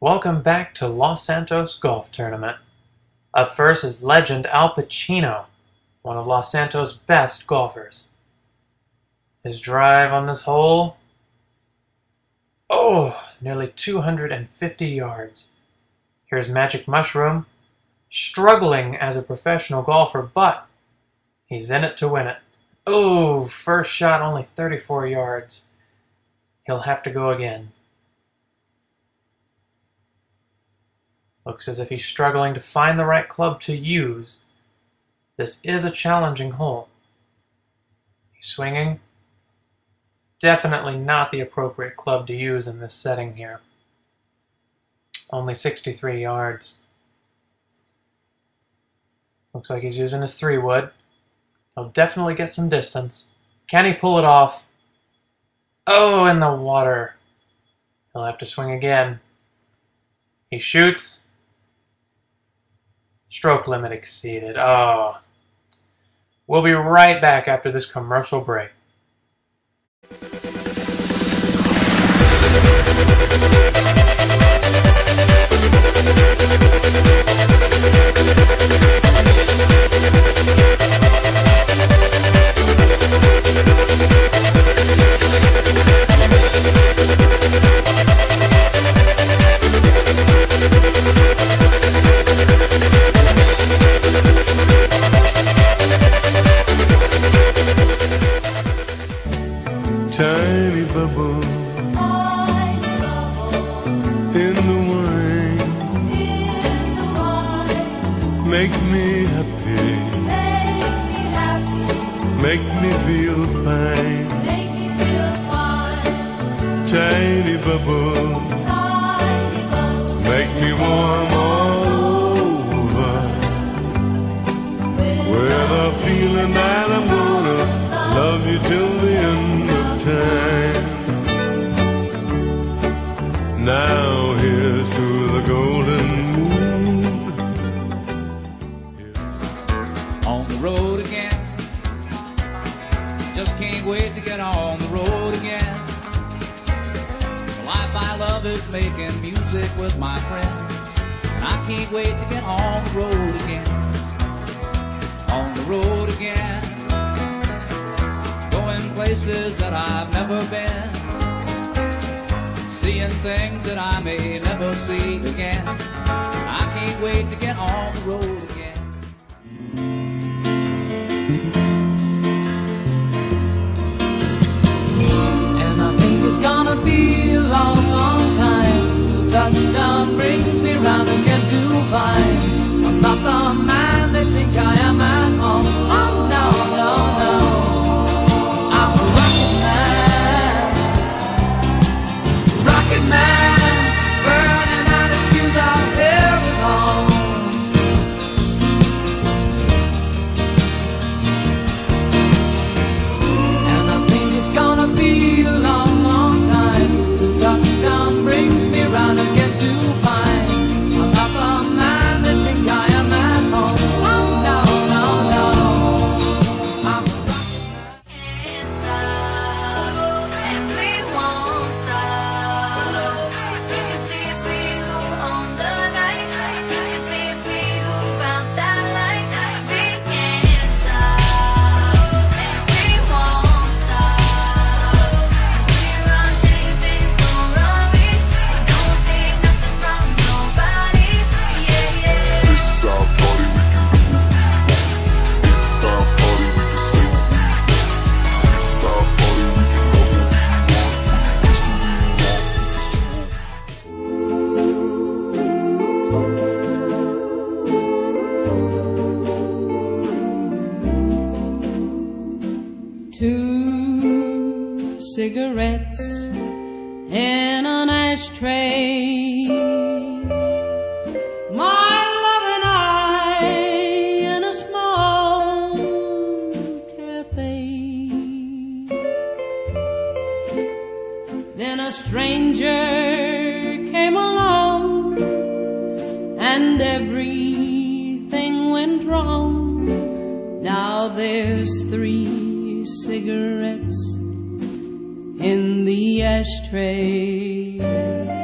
Welcome back to Los Santos Golf Tournament. Up first is legend Al Pacino, one of Los Santos' best golfers. His drive on this hole, nearly 250 yards. Here's Magic Mushroom, struggling as a professional golfer, but he's in it to win it. First shot only 34 yards. He'll have to go again. Looks as if he's struggling to find the right club to use. This is a challenging hole. He's swinging. Definitely not the appropriate club to use in this setting here. Only 63 yards. Looks like he's using his 3-wood. He'll definitely get some distance. Can he pull it off? Oh, in the water. He'll have to swing again. He shoots. Stroke limit exceeded. We'll be right back after this commercial break. Tiny bubble in the wine, make me happy, make me feel fine. Tiny bubble, make me warm all over, with a feeling that I'm gonna love you till the end of time. Now here's to the golden moon. On the road again, just can't wait to get on the road again. The life I love is making music with my friends, and I can't wait to get on the road again. On the road again, places that I've never been, seeing things that I may never see again. I can't wait to get on the road again. And I think it's gonna be a long, long time till touchdown brings me round again to find I'm not the man they think I am at home. Oh no, no, no. Two cigarettes in an ashtray, my love and I in a small cafe. Then a stranger came along and everything went wrong. Now there's 3 cigarettes in the ashtray.